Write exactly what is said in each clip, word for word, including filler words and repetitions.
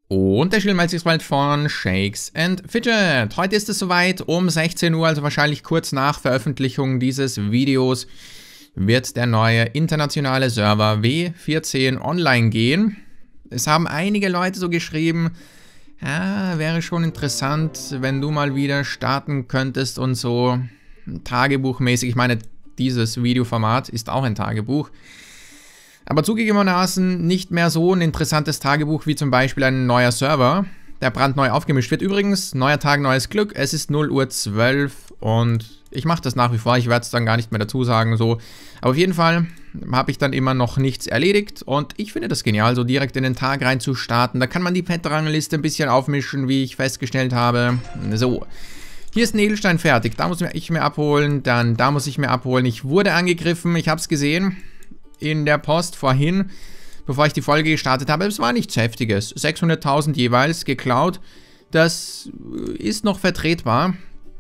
Und der Schildmalzig von Shakes and Fidget. Heute ist es soweit, um sechzehn Uhr, also wahrscheinlich kurz nach Veröffentlichung dieses Videos, wird der neue internationale Server W vierzehn online gehen. Es haben einige Leute so geschrieben, ja, wäre schon interessant, wenn du mal wieder starten könntest und so tagebuchmäßig. Ich meine, dieses Videoformat ist auch ein Tagebuch. Aber zugegebenermaßen nicht mehr so ein interessantes Tagebuch wie zum Beispiel ein neuer Server, der brandneu aufgemischt wird. Übrigens, neuer Tag, neues Glück. Es ist null Uhr zwölf und ich mache das nach wie vor. Ich werde es dann gar nicht mehr dazu sagen. So. Aber auf jeden Fall habe ich dann immer noch nichts erledigt und ich finde das genial, so direkt in den Tag rein zu starten. Da kann man die Pet-Rangliste ein bisschen aufmischen, wie ich festgestellt habe. So. Hier ist ein Edelstein fertig. Da muss ich mir abholen. Dann da muss ich mir abholen. Ich wurde angegriffen. Ich habe es gesehen in der Post vorhin, bevor ich die Folge gestartet habe. Es war nichts Heftiges. sechshunderttausend jeweils geklaut. Das ist noch vertretbar.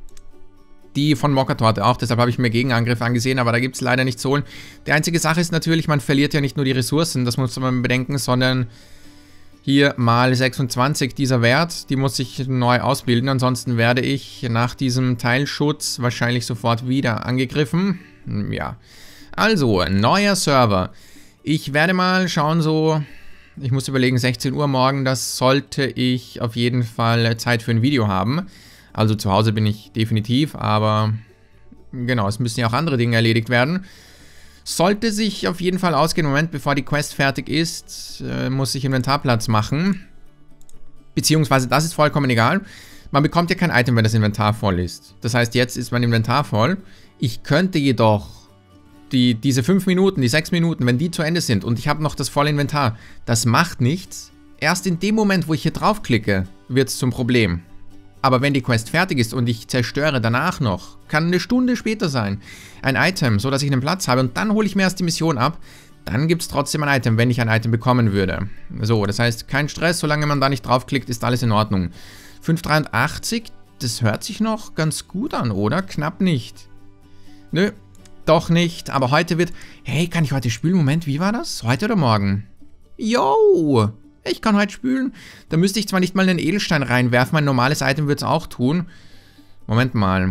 Die von Mokka-Torte auch, deshalb habe ich mir Gegenangriff angesehen, aber da gibt es leider nichts zu holen. Die einzige Sache ist natürlich, man verliert ja nicht nur die Ressourcen, das muss man bedenken, sondern hier mal sechsundzwanzig, dieser Wert, die muss ich neu ausbilden. Ansonsten werde ich nach diesem Teilschutz wahrscheinlich sofort wieder angegriffen. Ja. Also, neuer Server. Ich werde mal schauen, so, ich muss überlegen, sechzehn Uhr morgen, das sollte ich auf jeden Fall Zeit für ein Video haben. Also zu Hause bin ich definitiv, aber genau, es müssen ja auch andere Dinge erledigt werden. Sollte sich auf jeden Fall ausgehen. Moment, bevor die Quest fertig ist, äh, muss ich Inventarplatz machen. Beziehungsweise, das ist vollkommen egal. Man bekommt ja kein Item, wenn das Inventar voll ist. Das heißt, jetzt ist mein Inventar voll. Ich könnte jedoch Die, diese fünf Minuten, die sechs Minuten, wenn die zu Ende sind und ich habe noch das volle Inventar, das macht nichts. Erst in dem Moment, wo ich hier draufklicke, wird es zum Problem. Aber wenn die Quest fertig ist und ich zerstöre danach noch, kann eine Stunde später sein, ein Item, so dass ich einen Platz habe und dann hole ich mir erst die Mission ab, dann gibt es trotzdem ein Item, wenn ich ein Item bekommen würde. So, das heißt, kein Stress, solange man da nicht draufklickt, ist alles in Ordnung. fünf Komma dreiundachtzig, das hört sich noch ganz gut an, oder? Knapp nicht. Nö. Doch nicht, aber heute wird... Hey, kann ich heute spülen? Moment, wie war das? Heute oder morgen? Yo! Ich kann heute spülen. Da müsste ich zwar nicht mal einen Edelstein reinwerfen, mein normales Item wird es auch tun. Moment mal.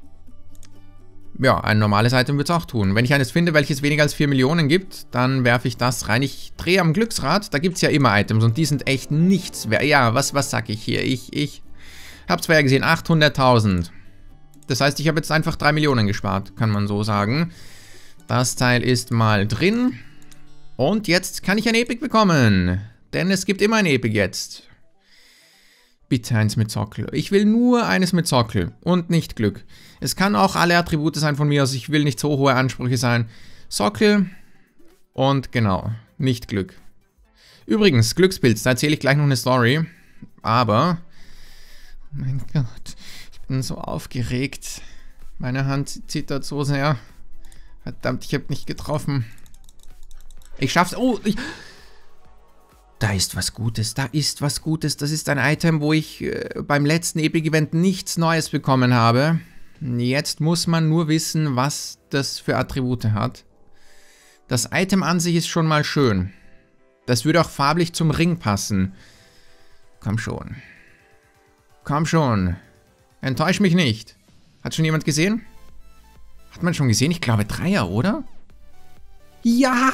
Ja, ein normales Item wird es auch tun. Wenn ich eines finde, welches weniger als vier Millionen gibt, dann werfe ich das rein. Ich drehe am Glücksrad, da gibt es ja immer Items und die sind echt nichts wert. Ja, was, was sag ich hier? Ich, ich habe zwar ja gesehen, achthunderttausend. Das heißt, ich habe jetzt einfach drei Millionen gespart, kann man so sagen. Das Teil ist mal drin. Und jetzt kann ich ein Epic bekommen. Denn es gibt immer ein Epic jetzt. Bitte eins mit Sockel. Ich will nur eines mit Sockel und nicht Glück. Es kann auch alle Attribute sein von mir aus. Ich will nicht so hohe Ansprüche sein. Sockel und genau, nicht Glück. Übrigens, Glückspilz, da erzähle ich gleich noch eine Story. Aber, mein Gott... Ich bin so aufgeregt. Meine Hand zittert so sehr. Verdammt, ich habe nicht getroffen. Ich schaff's. Oh, ich... Da ist was Gutes. Da ist was Gutes. Das ist ein Item, wo ich äh, beim letzten Epic-Event nichts Neues bekommen habe. Jetzt muss man nur wissen, was das für Attribute hat. Das Item an sich ist schon mal schön. Das würde auch farblich zum Ring passen. Komm schon. Komm schon. Enttäusch mich nicht. Hat schon jemand gesehen? Hat man schon gesehen? Ich glaube Dreier, oder? Ja!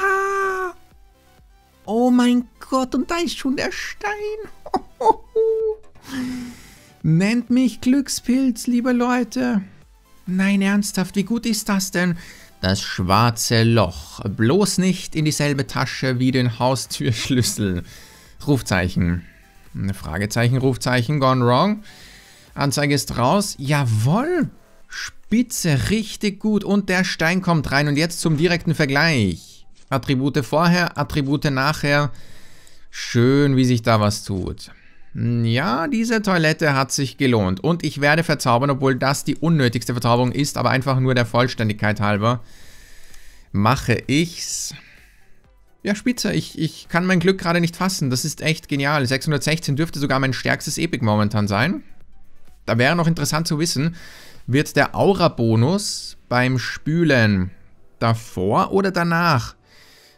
Oh mein Gott, und da ist schon der Stein. Nennt mich Glückspilz, liebe Leute. Nein, ernsthaft, wie gut ist das denn? Das schwarze Loch. Bloß nicht in dieselbe Tasche wie den Haustürschlüssel. Rufzeichen. Fragezeichen, Rufzeichen, gone wrong. Anzeige ist raus. Jawohl. Spitze, richtig gut. Und der Stein kommt rein. Und jetzt zum direkten Vergleich. Attribute vorher, Attribute nachher. Schön, wie sich da was tut. Ja, diese Toilette hat sich gelohnt. Und ich werde verzaubern, obwohl das die unnötigste Verzauberung ist, aber einfach nur der Vollständigkeit halber. Mache ich's. Ja, spitze. Ich, ich kann mein Glück gerade nicht fassen. Das ist echt genial. sechshundertsechzehn dürfte sogar mein stärkstes Epic momentan sein. Da wäre noch interessant zu wissen, wird der Aura-Bonus beim Spülen davor oder danach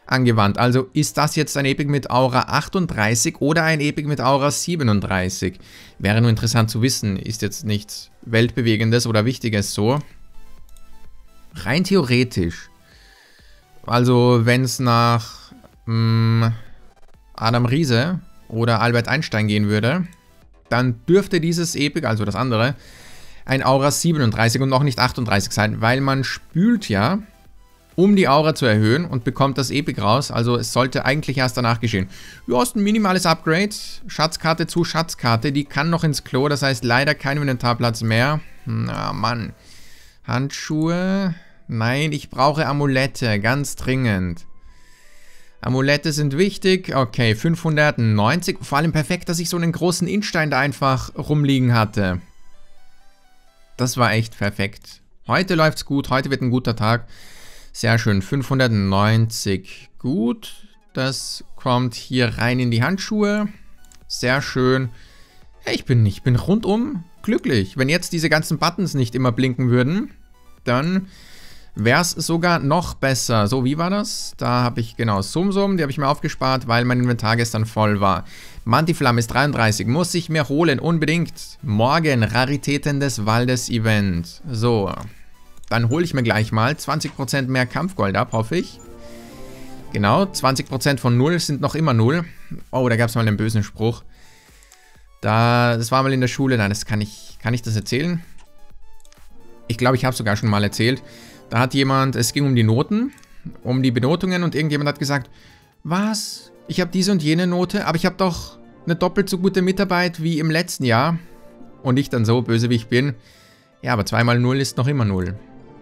angewandt. Also ist das jetzt ein Epic mit Aura achtunddreißig oder ein Epic mit Aura siebenunddreißig? Wäre nur interessant zu wissen, ist jetzt nichts Weltbewegendes oder Wichtiges so. Rein theoretisch. Also wenn es nach mh, Adam Riese oder Albert Einstein gehen würde, dann dürfte dieses Epic, also das andere, ein Aura siebenunddreißig und noch nicht achtunddreißig sein, weil man spült ja, um die Aura zu erhöhen und bekommt das Epic raus. Also es sollte eigentlich erst danach geschehen. Ja, ist ein minimales Upgrade. Schatzkarte zu Schatzkarte. Die kann noch ins Klo. Das heißt leider kein Inventarplatz mehr. Na Mann. Handschuhe. Nein, ich brauche Amulette. Ganz dringend. Amulette sind wichtig. Okay, fünfhundertneunzig. Vor allem perfekt, dass ich so einen großen Instein da einfach rumliegen hatte. Das war echt perfekt. Heute läuft's gut. Heute wird ein guter Tag. Sehr schön, fünfhundertneunzig. Gut, das kommt hier rein in die Handschuhe. Sehr schön. Hey, ich bin, ich bin rundum glücklich. Wenn jetzt diese ganzen Buttons nicht immer blinken würden, dann wäre es sogar noch besser. So, wie war das? Da habe ich, genau, Sum Sum, die habe ich mir aufgespart, weil mein Inventar gestern voll war. Mantiflamme ist dreiunddreißig, muss ich mir holen, unbedingt. Morgen, Raritäten des Waldes Event. So. Dann hole ich mir gleich mal zwanzig Prozent mehr Kampfgold ab, hoffe ich. Genau, zwanzig Prozent von null sind noch immer null. Oh, da gab es mal einen bösen Spruch. Da, das war mal in der Schule. Nein, das kann ich, kann ich das erzählen? Ich glaube, ich habe es sogar schon mal erzählt. Da hat jemand, es ging um die Noten, um die Benotungen und irgendjemand hat gesagt, was? Ich habe diese und jene Note, aber ich habe doch eine doppelt so gute Mitarbeit wie im letzten Jahr. Und ich dann so, böse wie ich bin. Ja, aber zwei mal null ist noch immer null.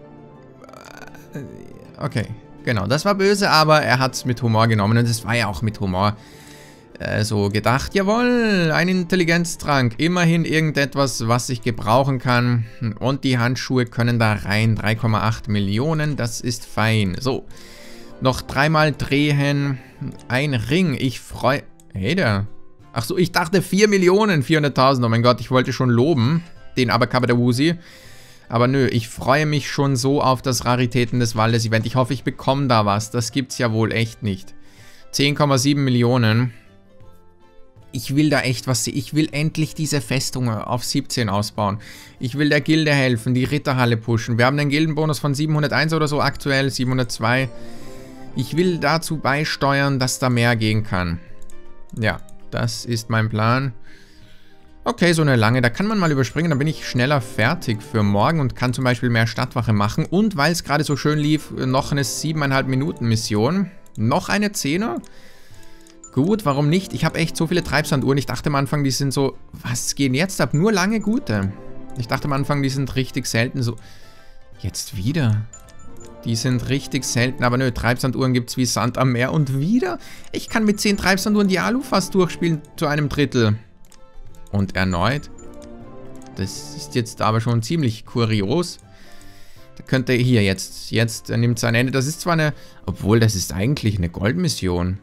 Okay, genau, das war böse, aber er hat es mit Humor genommen und es war ja auch mit Humor äh, so gedacht. Jawohl, ein Intelligenztrank, immerhin irgendetwas, was ich gebrauchen kann und die Handschuhe können da rein, drei Komma acht Millionen, das ist fein. So, noch dreimal drehen, ein Ring, ich freue... Hey, der... Ach so, ich dachte vier Millionen, vierhunderttausend, oh mein Gott, ich wollte schon loben, den Abacabadawusi. Aber nö, ich freue mich schon so auf das Raritäten des Waldes Event. Ich hoffe, ich bekomme da was. Das gibt's ja wohl echt nicht. zehn Komma sieben Millionen. Ich will da echt was sehen. Ich will endlich diese Festung auf siebzehn ausbauen. Ich will der Gilde helfen, die Ritterhalle pushen. Wir haben einen Gildenbonus von siebenhunderteins oder so aktuell, siebenhundertzwei. Ich will dazu beisteuern, dass da mehr gehen kann. Ja, das ist mein Plan. Okay, so eine lange, da kann man mal überspringen, dann bin ich schneller fertig für morgen und kann zum Beispiel mehr Stadtwache machen. Und weil es gerade so schön lief, noch eine siebeneinhalb Minuten Mission. Noch eine Zehner? Gut, warum nicht? Ich habe echt so viele Treibsanduhren. Ich dachte am Anfang, die sind so, was gehen jetzt ab? Nur lange gute. Ich dachte am Anfang, die sind richtig selten so. Jetzt wieder. Die sind richtig selten, aber nö, Treibsanduhren gibt es wie Sand am Meer. Und wieder? Ich kann mit zehn Treibsanduhren die Alu fast durchspielen zu einem Drittel. Und erneut. Das ist jetzt aber schon ziemlich kurios. Da könnte hier jetzt, jetzt nimmt es ein Ende. Das ist zwar eine, obwohl das ist eigentlich eine Goldmission.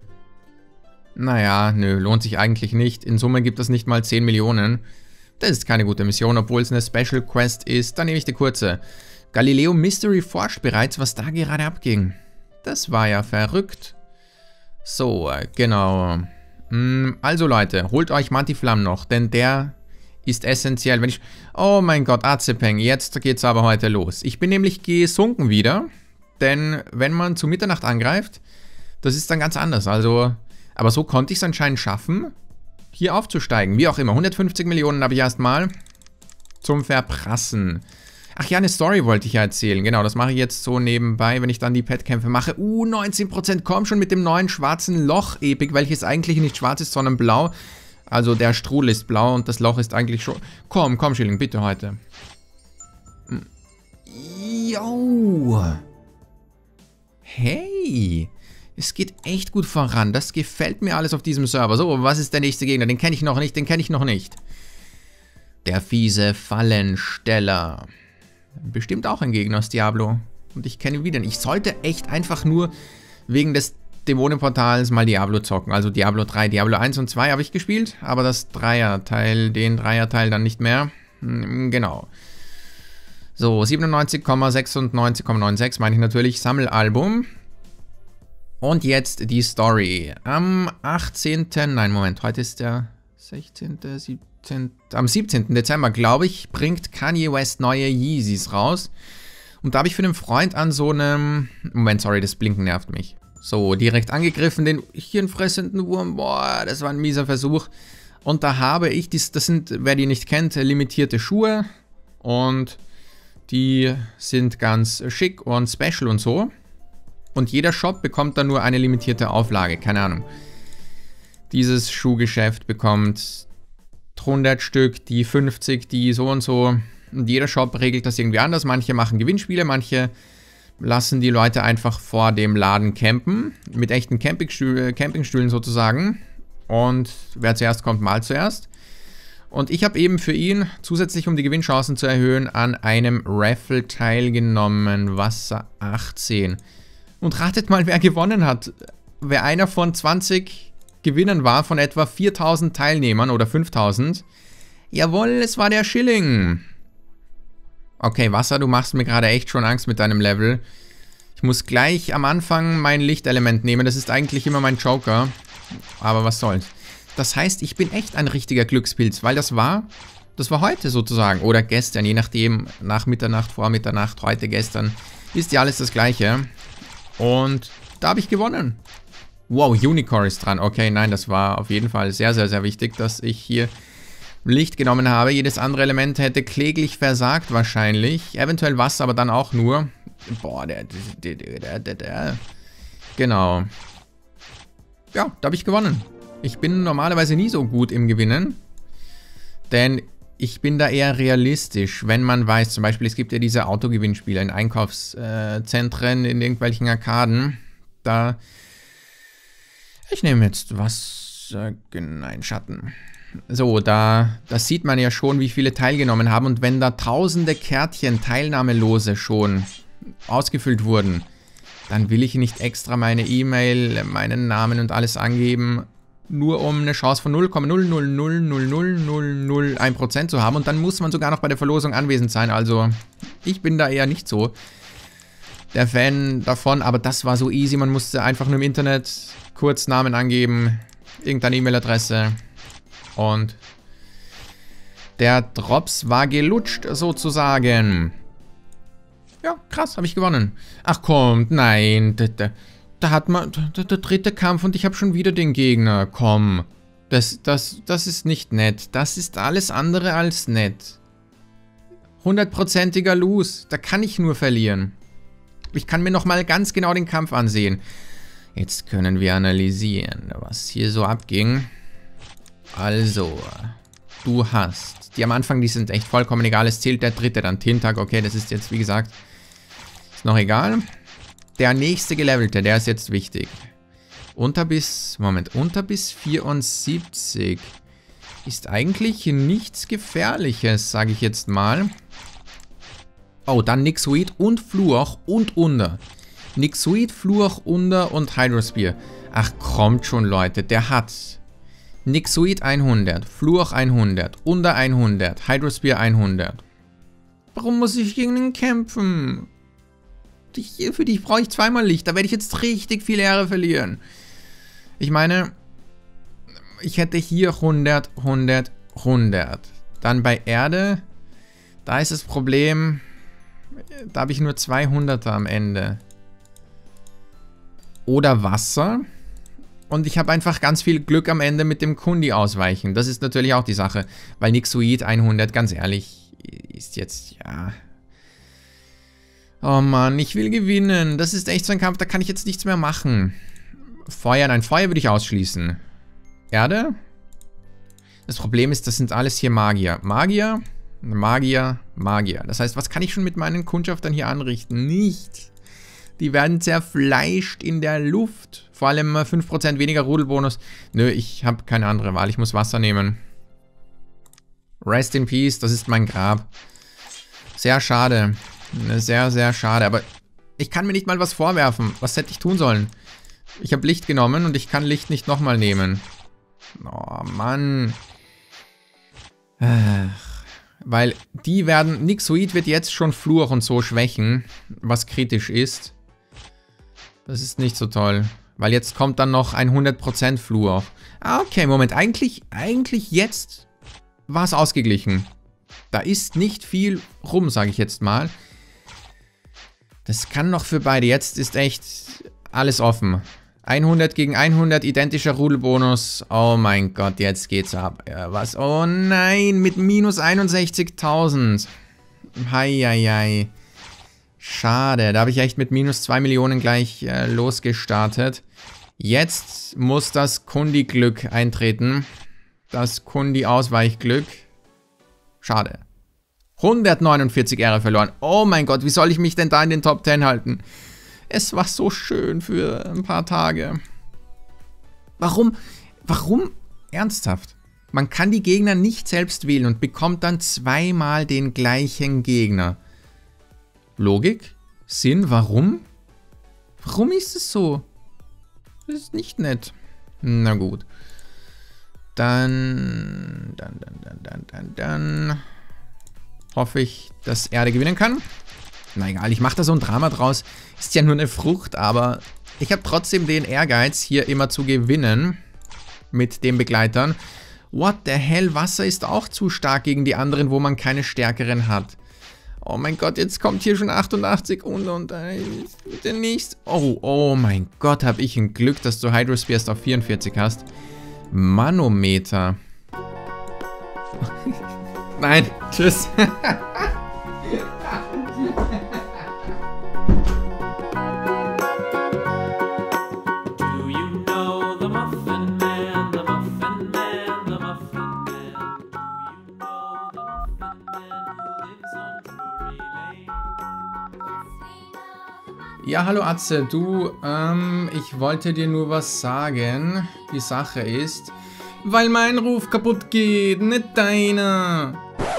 Naja, nö, lohnt sich eigentlich nicht. In Summe gibt es nicht mal zehn Millionen. Das ist keine gute Mission, obwohl es eine Special Quest ist. Dann nehme ich die kurze. Galileo Mystery forscht bereits, was da gerade abging. Das war ja verrückt. So, genau. Also Leute, holt euch Mantiflamme noch, denn der ist essentiell. Wenn ich... Oh mein Gott, Azepeng, jetzt geht's aber heute los. Ich bin nämlich gesunken wieder, denn wenn man zu Mitternacht angreift, das ist dann ganz anders. Also, aber so konnte ich es anscheinend schaffen, hier aufzusteigen. Wie auch immer, hundertfünfzig Millionen habe ich erstmal zum Verprassen. Ach ja, eine Story wollte ich ja erzählen. Genau, das mache ich jetzt so nebenbei, wenn ich dann die Pet-Kämpfe mache. Uh, neunzehn Prozent kommen schon mit dem neuen schwarzen Loch-Epic, welches eigentlich nicht schwarz ist, sondern blau. Also der Strudel ist blau und das Loch ist eigentlich schon... Komm, komm, Schilling, bitte heute. Yo! Hey! Es geht echt gut voran. Das gefällt mir alles auf diesem Server. So, was ist der nächste Gegner? Den kenne ich noch nicht, den kenne ich noch nicht. Der fiese Fallensteller. Bestimmt auch ein Gegner aus Diablo. Und ich kenne ihn wieder. Ich sollte echt einfach nur wegen des Dämonenportals mal Diablo zocken. Also Diablo drei, Diablo eins und zwei habe ich gespielt. Aber das Dreier-Teil, den Dreier-Teil dann nicht mehr. Genau. So, siebenundneunzig Komma sechsundneunzig Komma sechsundneunzig meine ich natürlich. Sammelalbum. Und jetzt die Story. Am achtzehnten Nein, Moment, heute ist der sechzehnte, siebzehnte Am siebzehnten Dezember, glaube ich, bringt Kanye West neue Yeezys raus. Und da habe ich für einen Freund an so einem... Moment, sorry, das Blinken nervt mich. So, direkt angegriffen, den hirnfressenden Wurm. Boah, das war ein mieser Versuch. Und da habe ich, dies, das sind, wer die nicht kennt, limitierte Schuhe. Und die sind ganz schick und special und so. Und jeder Shop bekommt dann nur eine limitierte Auflage, keine Ahnung. Dieses Schuhgeschäft bekommt hundert Stück, die fünfzig, die so und so. Und jeder Shop regelt das irgendwie anders. Manche machen Gewinnspiele, manche lassen die Leute einfach vor dem Laden campen. Mit echten Campingstühlen, Campingstühlen sozusagen. Und wer zuerst kommt, mal zuerst. Und ich habe eben für ihn, zusätzlich um die Gewinnchancen zu erhöhen, an einem Raffle teilgenommen. Wasser achtzehn. Und ratet mal, wer gewonnen hat. Wer einer von zwanzig Gewinnern war, von etwa viertausend Teilnehmern oder fünftausend. Jawohl, es war der Schilling. Okay, Wasser, du machst mir gerade echt schon Angst mit deinem Level. Ich muss gleich am Anfang mein Lichtelement nehmen. Das ist eigentlich immer mein Joker. Aber was soll's. Das heißt, ich bin echt ein richtiger Glückspilz, weil das war, das war heute sozusagen. Oder gestern, je nachdem, nach Mitternacht, vor Mitternacht, heute, gestern. Ist ja alles das Gleiche. Und da habe ich gewonnen. Wow, Unicorn ist dran. Okay, nein, das war auf jeden Fall sehr, sehr, sehr wichtig, dass ich hier Licht genommen habe. Jedes andere Element hätte kläglich versagt wahrscheinlich. Eventuell Wasser, aber dann auch nur. Boah, der, der, der, der, der. Genau. Ja, da habe ich gewonnen. Ich bin normalerweise nie so gut im Gewinnen. Denn ich bin da eher realistisch, wenn man weiß, zum Beispiel, es gibt ja diese Autogewinnspiele in Einkaufszentren, in irgendwelchen Arkaden. Da, ich nehme jetzt was, äh, nein, Schatten. So, da, da sieht man ja schon, wie viele teilgenommen haben. Und wenn da tausende Kärtchen, Teilnahmelose schon ausgefüllt wurden, dann will ich nicht extra meine E-Mail, meinen Namen und alles angeben, nur um eine Chance von null Komma null null null null null null null eins Prozent zu haben. Und dann muss man sogar noch bei der Verlosung anwesend sein. Also, ich bin da eher nicht so der Fan davon. Aber das war so easy. Man musste einfach nur im Internet kurz Namen angeben, irgendeine E-Mail-Adresse. Und der Drops war gelutscht, sozusagen. Ja, krass, habe ich gewonnen. Ach komm, nein, da, da, da hat man, da, der dritte Kampf und ich habe schon wieder den Gegner. Komm, das, das, das ist nicht nett. Das ist alles andere als nett. Hundertprozentiger Lose, da kann ich nur verlieren. Ich kann mir nochmal ganz genau den Kampf ansehen. Jetzt können wir analysieren, was hier so abging. Also, du hast, die am Anfang, die sind echt vollkommen egal, es zählt der dritte, dann Tintag, okay, das ist jetzt, wie gesagt, ist noch egal. Der nächste Gelevelte, der ist jetzt wichtig. Unter bis, Moment, unter bis vierundsiebzig ist eigentlich nichts Gefährliches, sage ich jetzt mal. Oh, dann Nixoid und Fluch und Under. Nixoid, Fluch, Under und Hydrospear. Ach, kommt schon, Leute, der hat Nixoid hundert, Fluch hundert, Under hundert, Hydrospear hundert. Warum muss ich gegen den kämpfen? Die, für dich brauche ich zweimal Licht, da werde ich jetzt richtig viel Ehre verlieren. Ich meine, ich hätte hier hundert, hundert, hundert. Dann bei Erde, da ist das Problem, da habe ich nur zweihunderter am Ende. Oder Wasser. Und ich habe einfach ganz viel Glück am Ende mit dem Kundi ausweichen. Das ist natürlich auch die Sache. Weil Nixoid hundert, ganz ehrlich, ist jetzt, ja... Oh Mann, ich will gewinnen. Das ist echt so ein Kampf, da kann ich jetzt nichts mehr machen. Feuer, nein, Feuer würde ich ausschließen. Erde? Das Problem ist, das sind alles hier Magier. Magier, Magier, Magier. Das heißt, was kann ich schon mit meinen Kundschaftern hier anrichten? Nichts. Die werden zerfleischt in der Luft. Vor allem fünf Prozent weniger Rudelbonus. Nö, ich habe keine andere Wahl. Ich muss Wasser nehmen. Rest in Peace, das ist mein Grab. Sehr schade. Sehr, sehr schade. Aber ich kann mir nicht mal was vorwerfen. Was hätte ich tun sollen? Ich habe Licht genommen und ich kann Licht nicht nochmal nehmen. Oh, Mann. Ach, weil die werden... Nixoid wird jetzt schon Fluch und so schwächen. Was kritisch ist. Das ist nicht so toll. Weil jetzt kommt dann noch ein hundert Prozent Fluor. Ah, okay, Moment. Eigentlich, eigentlich jetzt war es ausgeglichen. Da ist nicht viel rum, sage ich jetzt mal. Das kann noch für beide. Jetzt ist echt alles offen. hundert gegen hundert, identischer Rudelbonus. Oh mein Gott, jetzt geht's ab. Ja, was? Oh nein, mit minus einundsechzigtausend. Heieiei. Schade, da habe ich echt mit minus zwei Millionen gleich äh, losgestartet. Jetzt muss das Kundi-Glück eintreten. Das Kundi-Ausweichglück. Schade. hundertneunundvierzig Ehre verloren. Oh mein Gott, wie soll ich mich denn da in den Top zehn halten? Es war so schön für ein paar Tage. Warum? Warum? Ernsthaft? Man kann die Gegner nicht selbst wählen und bekommt dann zweimal den gleichen Gegner. Logik? Sinn? Warum? Warum ist es so? Das ist nicht nett. Na gut. Dann, dann, dann, dann, dann, dann, dann hoffe ich, dass Erde gewinnen kann. Na egal, ich mache da so ein Drama draus. Ist ja nur eine Frucht, aber ich habe trotzdem den Ehrgeiz, hier immer zu gewinnen mit den Begleitern. What the hell, Wasser ist auch zu stark gegen die anderen, wo man keine stärkeren hat. Oh mein Gott, jetzt kommt hier schon achtundachtzig und und äh, der nächste. Oh, oh mein Gott, habe ich ein Glück, dass du Hydrosphere auf vierundvierzig hast. Manometer. Nein, tschüss. Ja, hallo Atze, du, ähm, ich wollte dir nur was sagen. Die Sache ist, weil mein Ruf kaputt geht, nicht deiner.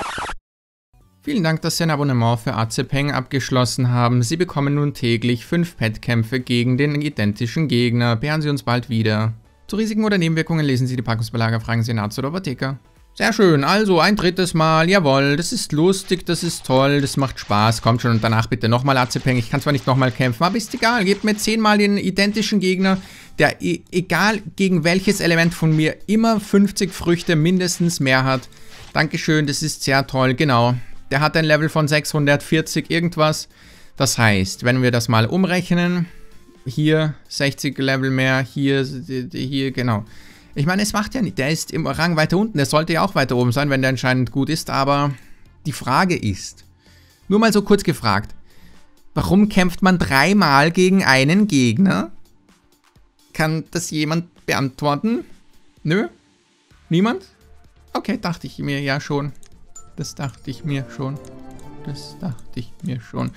Vielen Dank, dass Sie ein Abonnement für Azepeng abgeschlossen haben. Sie bekommen nun täglich fünf Pet-Kämpfe gegen den identischen Gegner. Beehren Sie uns bald wieder. Zu Risiken oder Nebenwirkungen lesen Sie die Packungsbeilage, fragen Sie einen Arzt oder Apotheker. Sehr schön, also ein drittes Mal, jawohl, das ist lustig, das ist toll, das macht Spaß, kommt schon und danach bitte nochmal Azepeng. Ich kann zwar nicht nochmal kämpfen, aber ist egal, gebt mir zehnmal den identischen Gegner, der e egal gegen welches Element von mir immer fünfzig Früchte mindestens mehr hat. Dankeschön, das ist sehr toll, genau. Der hat ein Level von sechshundertvierzig irgendwas, das heißt, wenn wir das mal umrechnen, hier sechzig Level mehr, hier, hier, genau. Ich meine, es macht ja nicht, der ist im Rang weiter unten, der sollte ja auch weiter oben sein, wenn der anscheinend gut ist, aber die Frage ist, nur mal so kurz gefragt, warum kämpft man dreimal gegen einen Gegner? Kann das jemand beantworten? Nö? Niemand? Okay, dachte ich mir ja schon. Das dachte ich mir schon. Das dachte ich mir schon.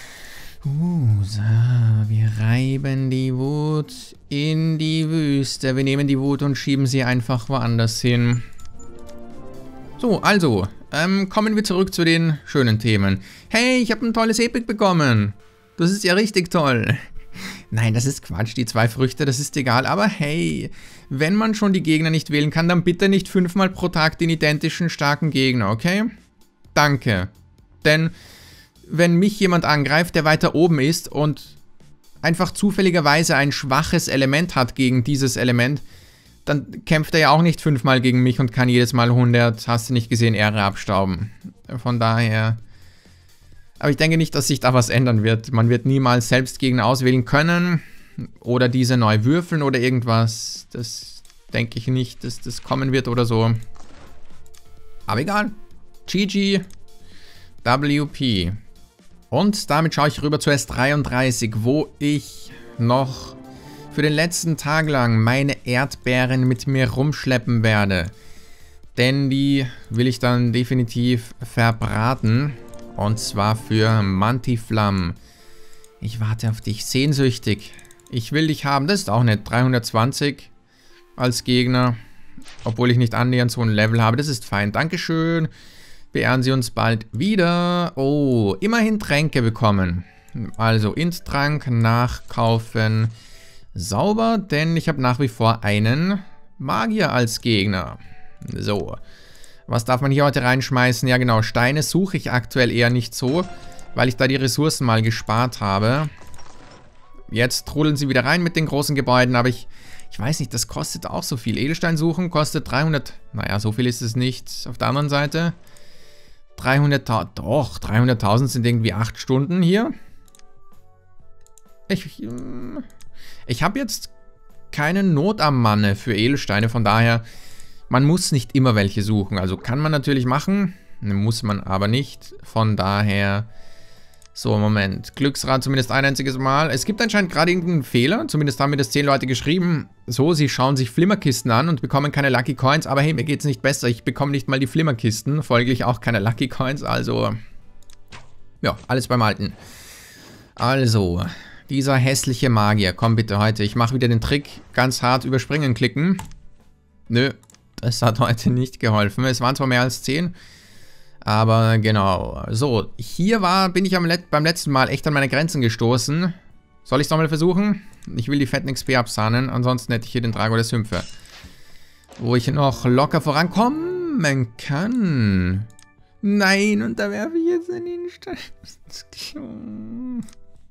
Uh, so, wir reiben die Wut in die Wüste. Wir nehmen die Wut und schieben sie einfach woanders hin. So, also, ähm, kommen wir zurück zu den schönen Themen. Hey, ich habe ein tolles Epic bekommen. Das ist ja richtig toll. Nein, das ist Quatsch, die zwei Früchte, das ist egal. Aber hey, wenn man schon die Gegner nicht wählen kann, dann bitte nicht fünfmal pro Tag den identischen starken Gegner, okay? Danke. Denn wenn mich jemand angreift, der weiter oben ist und einfach zufälligerweise ein schwaches Element hat gegen dieses Element, dann kämpft er ja auch nicht fünfmal gegen mich und kann jedes Mal hundert, hast du nicht gesehen, Ehre abstauben. Von daher. Aber ich denke nicht, dass sich da was ändern wird. Man wird niemals selbst Gegner auswählen können oder diese neu würfeln oder irgendwas. Das denke ich nicht, dass das kommen wird oder so. Aber egal. G G. W P. Und damit schaue ich rüber zu S dreiunddreißig, wo ich noch für den letzten Tag lang meine Erdbeeren mit mir rumschleppen werde. Denn die will ich dann definitiv verbraten. Und zwar für Mantiflam. Ich warte auf dich sehnsüchtig. Ich will dich haben. Das ist auch nett. dreihundertzwanzig als Gegner. Obwohl ich nicht annähernd so ein Level habe. Das ist fein. Dankeschön. Beehren Sie uns bald wieder. Oh, immerhin Tränke bekommen. Also Int-Trank nachkaufen. Sauber, denn ich habe nach wie vor einen Magier als Gegner. So. Was darf man hier heute reinschmeißen? Ja genau, Steine suche ich aktuell eher nicht so, weil ich da die Ressourcen mal gespart habe. Jetzt trudeln sie wieder rein mit den großen Gebäuden, aber ich, ich weiß nicht, das kostet auch so viel. Edelstein suchen kostet dreihundert, naja, so viel ist es nicht. Auf der anderen Seite dreihunderttausend, doch, dreihunderttausend sind irgendwie acht Stunden hier. Ich, ich habe jetzt keine Not am Manne für Edelsteine, von daher, man muss nicht immer welche suchen. Also kann man natürlich machen, muss man aber nicht, von daher... So, Moment. Glücksrad zumindest ein einziges Mal. Es gibt anscheinend gerade irgendeinen Fehler. Zumindest haben mir das zehn Leute geschrieben. So, sie schauen sich Flimmerkisten an und bekommen keine Lucky Coins. Aber hey, mir geht's nicht besser. Ich bekomme nicht mal die Flimmerkisten. Folglich auch keine Lucky Coins. Also, ja, alles beim Alten. Also, dieser hässliche Magier. Komm bitte heute. Ich mache wieder den Trick. Ganz hart überspringen klicken. Nö, das hat heute nicht geholfen. Es waren zwar mehr als zehn. Aber genau, so, hier war, bin ich am Let beim letzten Mal echt an meine Grenzen gestoßen. Soll ich es nochmal versuchen? Ich will die fetten X P absahnen, ansonsten hätte ich hier den Drago der Sümpfe. Wo ich noch locker vorankommen kann. Nein, und da werfe ich jetzt in den Stein.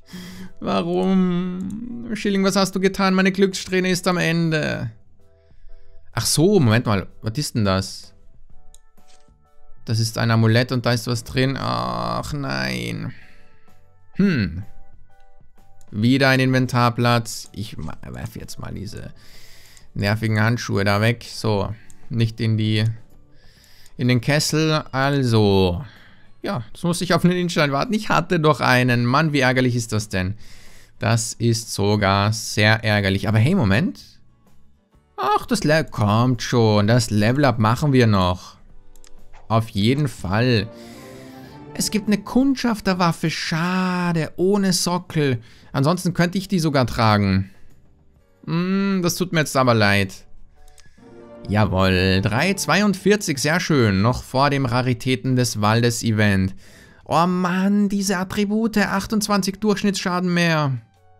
Warum? Schilling, was hast du getan? Meine Glückssträhne ist am Ende. Ach so, Moment mal, was ist denn das? Das ist ein Amulett und da ist was drin. Ach nein. Hm. Wieder ein Inventarplatz. Ich werfe jetzt mal diese nervigen Handschuhe da weg. So. Nicht in die... in den Kessel. Also. Ja, jetzt muss ich auf einen Instein warten. Ich hatte doch einen. Mann, wie ärgerlich ist das denn? Das ist sogar sehr ärgerlich. Aber hey, Moment. Ach, das Level kommt schon. Das Level-Up machen wir noch. Auf jeden Fall. Es gibt eine Kundschafterwaffe. Schade. Ohne Sockel. Ansonsten könnte ich die sogar tragen. Hm, das tut mir jetzt aber leid. Jawohl. drei zweiundvierzig. Sehr schön. Noch vor dem Raritäten des Waldes Event. Oh Mann, diese Attribute. achtundzwanzig Durchschnittsschaden mehr.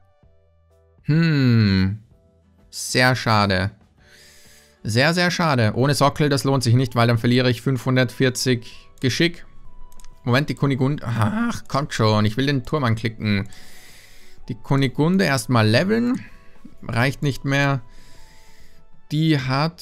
Hm. Sehr schade. Sehr, sehr schade. Ohne Sockel, das lohnt sich nicht, weil dann verliere ich fünfhundertvierzig Geschick. Moment, die Kunigunde. Ach, kommt schon. Ich will den Turm anklicken. Die Kunigunde erstmal leveln. Reicht nicht mehr. Die hat...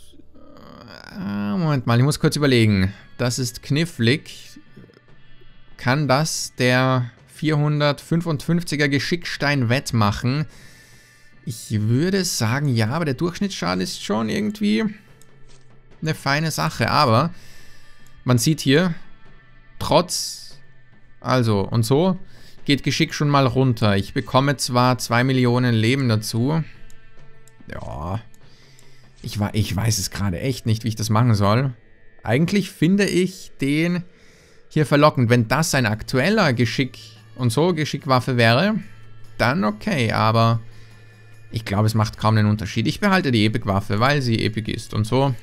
Moment mal, ich muss kurz überlegen. Das ist knifflig. Kann das der vierhundertfünfundfünfziger Geschickstein wettmachen? Ich würde sagen, ja, aber der Durchschnittsschaden ist schon irgendwie eine feine Sache. Aber man sieht hier, trotz, also und so, geht Geschick schon mal runter. Ich bekomme zwar zwei Millionen Leben dazu. Ja, ich, ich weiß es gerade echt nicht, wie ich das machen soll. Eigentlich finde ich den hier verlockend. Wenn das ein aktueller Geschick und so Geschickwaffe wäre, dann okay, aber... Ich glaube, es macht kaum einen Unterschied. Ich behalte die Epic-Waffe, weil sie epic ist und so.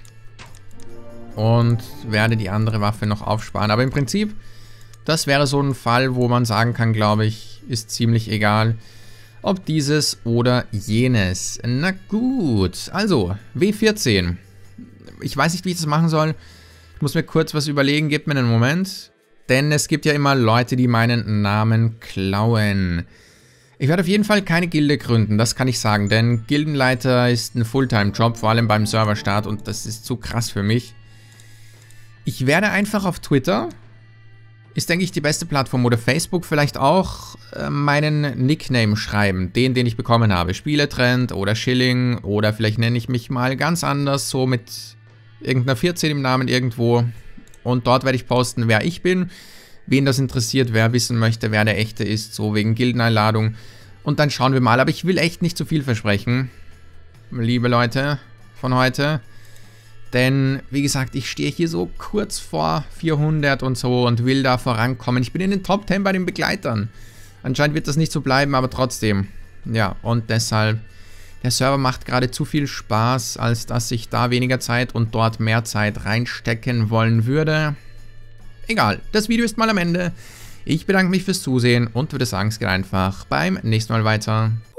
Und werde die andere Waffe noch aufsparen. Aber im Prinzip, das wäre so ein Fall, wo man sagen kann, glaube ich, ist ziemlich egal, ob dieses oder jenes. Na gut, also, W vierzehn. Ich weiß nicht, wie ich das machen soll. Ich muss mir kurz was überlegen, gebt mir einen Moment. Denn es gibt ja immer Leute, die meinen Namen klauen. Ich werde auf jeden Fall keine Gilde gründen, das kann ich sagen, denn Gildenleiter ist ein Fulltime-Job, vor allem beim Serverstart und das ist zu krass für mich. Ich werde einfach auf Twitter, ist denke ich die beste Plattform, oder Facebook vielleicht auch, äh, meinen Nickname schreiben, den, den ich bekommen habe. Spieletrend oder Schilling oder vielleicht nenne ich mich mal ganz anders, so mit irgendeiner vierzehn im Namen irgendwo und dort werde ich posten, wer ich bin. Wen das interessiert, wer wissen möchte, wer der Echte ist, so wegen Gildeneinladung. Und dann schauen wir mal. Aber ich will echt nicht zu viel versprechen, liebe Leute von heute. Denn, wie gesagt, ich stehe hier so kurz vor vierhundert und so und will da vorankommen. Ich bin in den Top zehn bei den Begleitern. Anscheinend wird das nicht so bleiben, aber trotzdem. Ja, und deshalb, der Server macht gerade zu viel Spaß, als dass ich da weniger Zeit und dort mehr Zeit reinstecken wollen würde. Egal, das Video ist mal am Ende. Ich bedanke mich fürs Zusehen und würde sagen, es geht einfach beim nächsten Mal weiter.